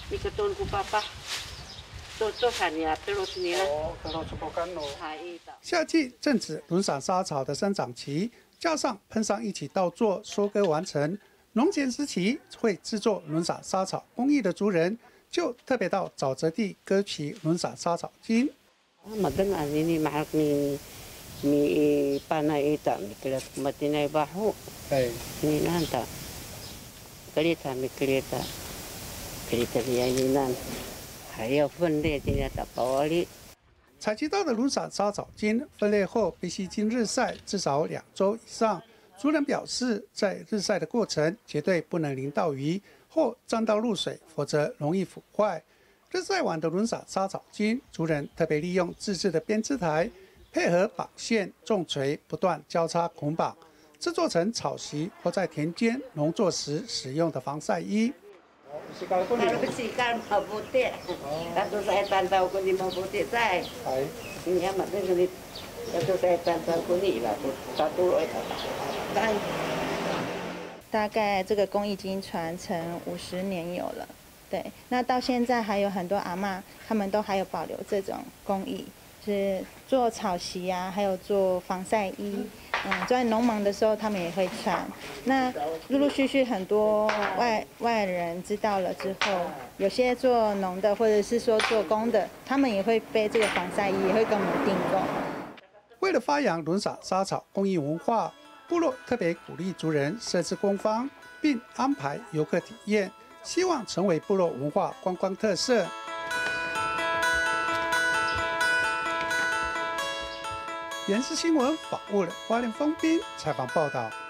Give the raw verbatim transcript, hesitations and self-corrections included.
Ika tuan ku papa. 夏季正值轮伞莎草的生长期，加上喷上一起稻作收割完成，农闲时期会制作轮伞莎草工艺的族人，就特别到沼泽地割取轮伞莎草茎。 Maganda ini mahal ni ni panai ita miklet matinay baho. 哎， Ni nanta. Kelita mikleta. Kelita dia ini nan. 还要分裂进来打包里。 采集到的轮伞莎草茎分裂后，必须经日晒至少两周以上。族人表示，在日晒的过程绝对不能淋到雨或沾到露水，否则容易腐坏。日晒完的轮伞莎草茎，族人特别利用自制的编织台，配合绑线、重锤，不断交叉捆绑，制作成草席或在田间农作时使用的防晒衣。 Kalau besikan mabuti, satu saya tantau kuning mabuti saya. Ini amat dengan satu saya tantau kuning lah, satu itu. 大概这个工艺已经传承五十年有了，对。那到现在还有很多阿嬷，他们都还有保留这种工艺，就是做草席啊，还有做防晒衣。 嗯，在农忙的时候，他们也会穿。那陆陆续续很多外外人知道了之后，有些做农的或者是说做工的，他们也会背这个防晒衣，也会跟我们订购。 为了发扬轮伞莎草工艺文化，部落特别鼓励族人设置工坊，并安排游客体验，希望成为部落文化观光特色。 延世新闻访问了花莲丰滨采访报道。